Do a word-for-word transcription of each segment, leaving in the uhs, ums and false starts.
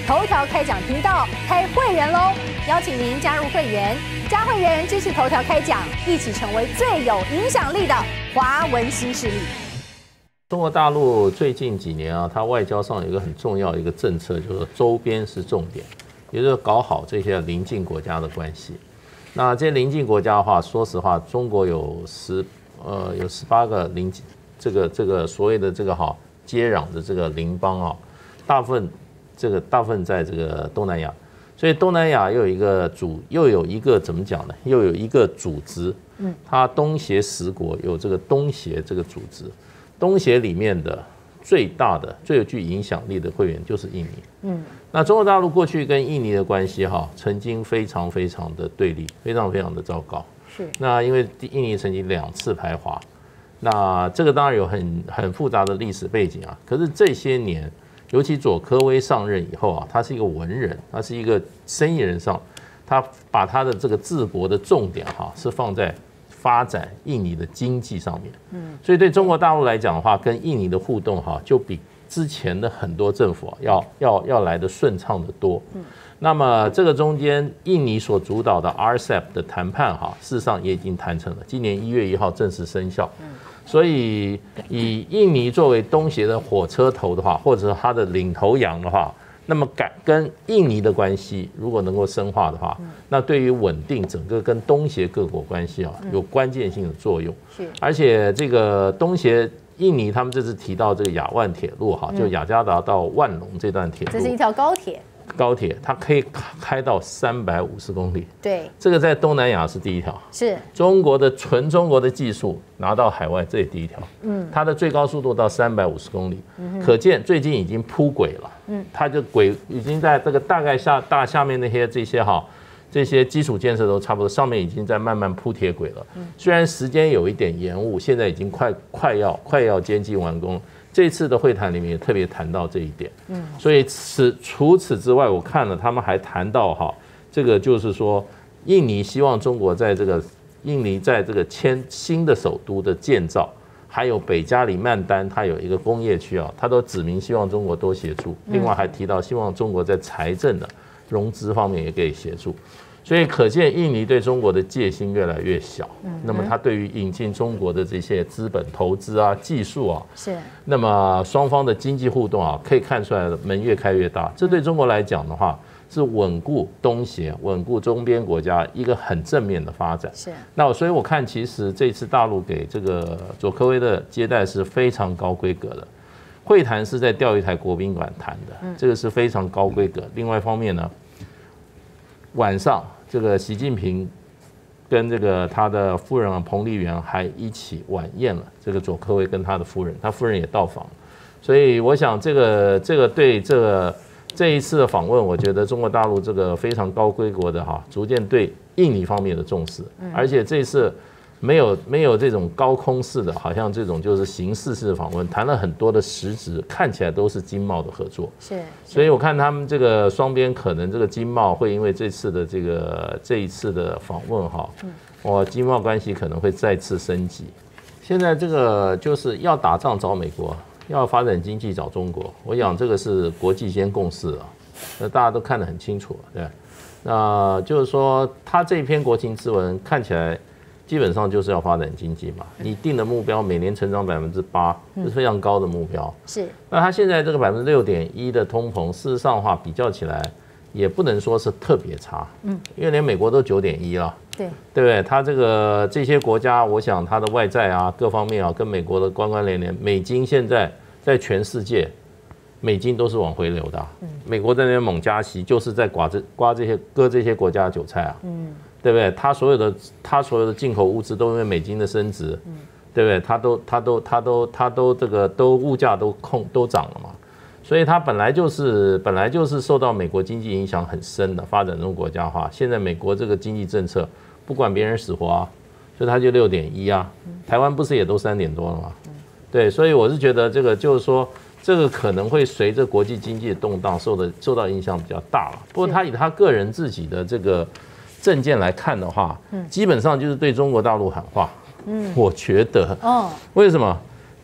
头条开讲频道开会员喽！邀请您加入会员，加会员支持头条开讲，一起成为最有影响力的华文新势力。 中国大陆最近几年啊，它外交上有一个很重要的一个政策，就是周边是重点，也就是搞好这些邻近国家的关系。那这些邻近国家的话，说实话，中国有十呃有十八个邻这个这个所谓的这个哈接壤的这个邻邦啊，大部分这个大部分在这个东南亚，所以东南亚又有一个组又有一个怎么讲呢？又有一个组织，嗯，它东协十国有这个东协这个组织。东协里面的最大的、最有具影响力的会员就是印尼。嗯，那中国大陆过去跟印尼的关系哈，曾经非常非常的对立，非常非常的糟糕。是。那因为印尼曾经两次排华，那这个当然有很很复杂的历史背景啊。可是这些年，尤其佐科威上任以后啊，他是一个文人，他是一个生意人上，他把他的这个治国的重点哈是放在发展印尼的经济上面，嗯，所以对中国大陆来讲的话，跟印尼的互动哈，就比之前的很多政府要要要来的顺畅得多。嗯，那么这个中间，印尼所主导的 R C E P 的谈判哈，事实上也已经谈成了，今年一月一号正式生效。嗯，所以以印尼作为东协的火车头的话，或者是它的领头羊的话，那么跟印尼的关系如果能够深化的话，那对于稳定整个跟东协各国关系啊，有关键性的作用。是，而且这个东协印尼他们这次提到这个雅万铁路哈，就雅加达到万隆这段铁路， 这是一条高铁。高铁它可以开到三百五十公里， 对， 这个在东南亚是第一条， 是中国的纯中国的技术拿到海外，这也第一条，嗯，它的最高速度到三百五十公里，嗯，可见最近已经铺轨了，嗯，它就轨已经在这个大概下大下面那些这些哈这些基础建设都差不多，上面已经在慢慢铺铁轨了，嗯，虽然时间有一点延误，现在已经快快要快要接近完工。这次的会谈里面也特别谈到这一点，嗯，所以此除此之外，我看了他们还谈到哈，这个就是说，印尼希望中国在这个印尼在这个迁新的首都的建造，还有北加里曼丹它有一个工业区啊，他都指明希望中国多协助，另外还提到希望中国在财政的融资方面也可以协助。所以可见印尼对中国的戒心越来越小，那么它对于引进中国的这些资本投资啊、技术啊，是，那么双方的经济互动啊，可以看出来门越开越大。这对中国来讲的话，是稳固东协、稳固周边国家一个很正面的发展。是，那所以我看，其实这次大陆给这个佐科威的接待是非常高规格的，会谈是在钓鱼台国宾馆谈的，这个是非常高规格。另外一方面呢，晚上，这个习近平跟这个他的夫人啊彭丽媛还一起晚宴了。这个佐科威跟他的夫人，他夫人也到访，所以我想这个这个对这个这一次的访问，我觉得中国大陆这个非常高规格的哈，逐渐对印尼方面的重视，而且这次没有没有这种高空式的，好像这种就是形式式的访问，谈了很多的实质，看起来都是经贸的合作。是，所以我看他们这个双边可能这个经贸会因为这次的这个这一次的访问哈，哇，经贸关系可能会再次升级。现在这个就是要打仗找美国，要发展经济找中国，我想这个是国际间共识啊，那大家都看得很清楚，对。那就是说，他这篇国情咨文看起来。基本上就是要发展经济嘛，你定的目标每年成长百分之八是非常高的目标。是，那它现在这个百分之六点一的通膨，事实上的话比较起来，也不能说是特别差。嗯，因为连美国都九点一了。对，对不对？它这个这些国家，我想它的外债啊，各方面啊，跟美国的关关联联。美金现在在全世界，美金都是往回流的、啊。嗯，美国在那边猛加息，就是在刮这刮这些割这些国家的韭菜啊。嗯。对不对？它所有的它所有的进口物资都因为美金的升值，嗯，对不对？它都它都它都它都这个都物价都控都涨了嘛，所以它本来就是本来就是受到美国经济影响很深的发展中国家化。现在美国这个经济政策不管别人死活啊，所以它就六点一啊，台湾不是也都三点多了吗？对，所以我是觉得这个就是说。这个可能会随着国际经济的动荡受的受到影响比较大了。不过他以他个人自己的这个政见来看的话，基本上就是对中国大陆喊话。嗯，我觉得，哦，为什么？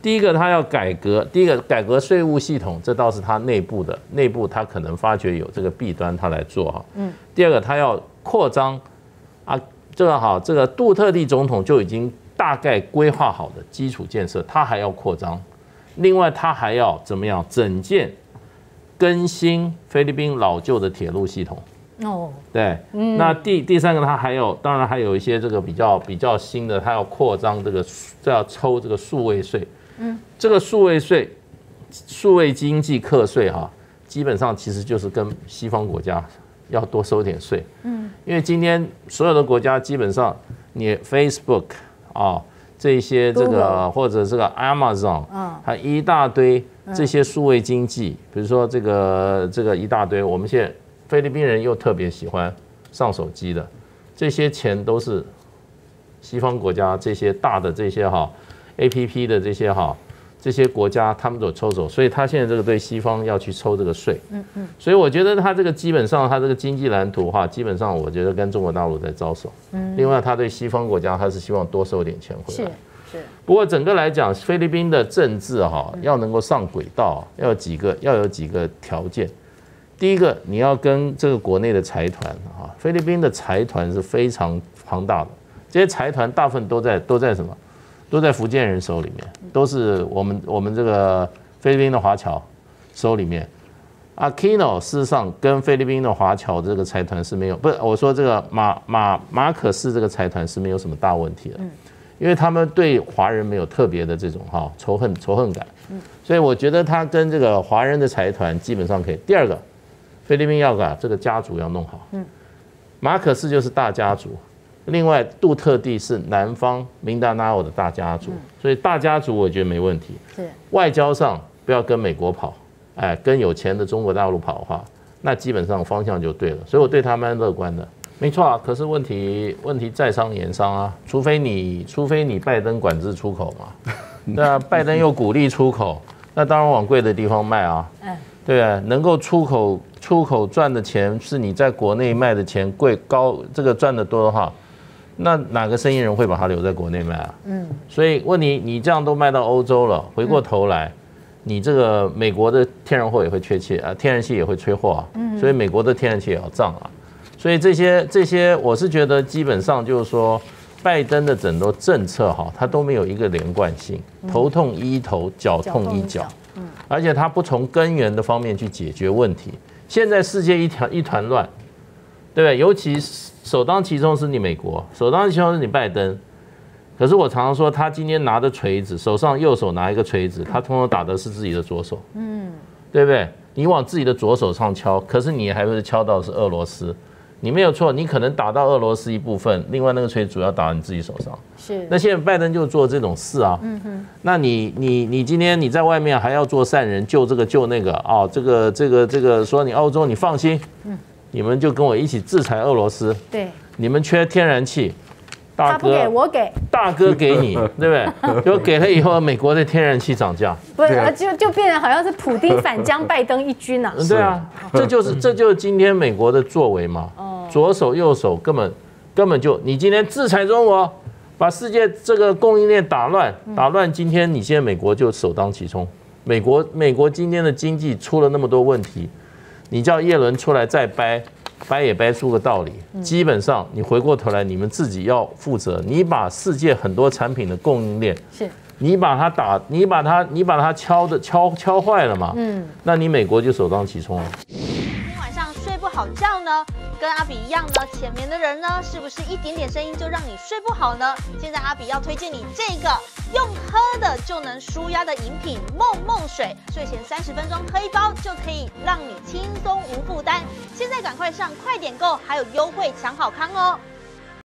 第一个他要改革，第一个改革税务系统，这倒是他内部的，内部他可能发觉有这个弊端，他来做哈。嗯。第二个他要扩张啊，这个好，这个杜特地总统就已经大概规划好的基础建设，他还要扩张。另外他还要怎么样整建、更新菲律宾老旧的铁路系统。哦，对，嗯、那第第三个，它还有，当然还有一些这个比较比较新的，它要扩张这个，这要抽这个数位税，嗯，这个数位税、数位经济课税哈，基本上其实就是跟西方国家要多收点税，嗯，因为今天所有的国家基本上，你 Facebook 啊这些这个或者这个 Amazon， 嗯，还一大堆这些数位经济，比如说这个这个一大堆，我们现在。菲律宾人又特别喜欢上手机的，这些钱都是西方国家这些大的这些哈 A P P 的这些哈这些国家他们所抽走，所以他现在这个对西方要去抽这个税，嗯嗯，所以我觉得他这个基本上他这个经济蓝图哈，基本上我觉得跟中国大陆在招手，嗯，另外他对西方国家他是希望多收点钱回来，是是。不过整个来讲，菲律宾的政治哈要能够上轨道，要有几个要有几个条件。第一个，你要跟这个国内的财团啊，菲律宾的财团是非常庞大的，这些财团大部分都在都在什么？都在福建人手里面，都是我们我们这个菲律宾的华侨手里面。Aquino 事实上跟菲律宾的华侨这个财团是没有，不是我说这个马马马可仕这个财团是没有什么大问题的，因为他们对华人没有特别的这种哈仇恨仇恨感，所以我觉得他跟这个华人的财团基本上可以。第二个。菲律宾要把这个家族要弄好，嗯，马可仕就是大家族，另外杜特地是南方明达纳欧的大家族，所以大家族我觉得没问题。是外交上不要跟美国跑，哎，跟有钱的中国大陆跑的话，那基本上方向就对了。所以我对他蛮乐观的，没错啊。可是问题问题在商言商啊，除非你除非你拜登管制出口嘛，那拜登又鼓励出口，那当然往贵的地方卖啊，嗯，对啊，能够出口。出口赚的钱是你在国内卖的钱贵高，这个赚的多的话，那哪个生意人会把它留在国内卖啊？嗯，所以问你，你这样都卖到欧洲了，回过头来，你这个美国的天然货也会缺气啊，天然气也会缺货啊，所以美国的天然气也要涨啊，所以这些这些，我是觉得基本上就是说，拜登的整个政策哈，它都没有一个连贯性，头痛医头，脚痛医脚，而且它不从根源的方面去解决问题。现在世界一团一团乱，对不对？尤其首当其冲是你美国，首当其冲是你拜登。可是我常常说，他今天拿着锤子，手上右手拿一个锤子，他通常打的是自己的左手，嗯，对不对？你往自己的左手上敲，可是你还会敲到的是俄罗斯，你没有错，你可能打到俄罗斯一部分，另外那个锤主要打到你自己手上。是。那现在拜登就做这种事啊。嗯哼。那你你你今天你在外面还要做善人，救这个救那个啊，这个这个这个说你欧洲你放心，嗯，你们就跟我一起制裁俄罗斯。对。你们缺天然气，大哥他不给我给，大哥给你，对不对？就给了以后，美国的天然气涨价， 不是就就变成好像是普丁反将拜登一军啊。 对啊，这就是这就是今天美国的作为嘛。左手右手根本根本就，你今天制裁中国，把世界这个供应链打乱，打乱，今天你现在美国就首当其冲。美国美国今天的经济出了那么多问题，你叫耶伦出来再掰，掰也掰出个道理。基本上你回过头来，你们自己要负责。你把世界很多产品的供应链，是，你把它打，你把它你把它敲的敲敲坏了嘛？嗯，那你美国就首当其冲了。 今晚上睡不好觉呢？跟阿比一样呢，浅眠的人呢，是不是一点点声音就让你睡不好呢？现在阿比要推荐你这个用喝的就能舒压的饮品梦梦水，睡前三十分钟喝一包就可以让你轻松无负担。现在赶快上快点购，还有优惠抢好康哦！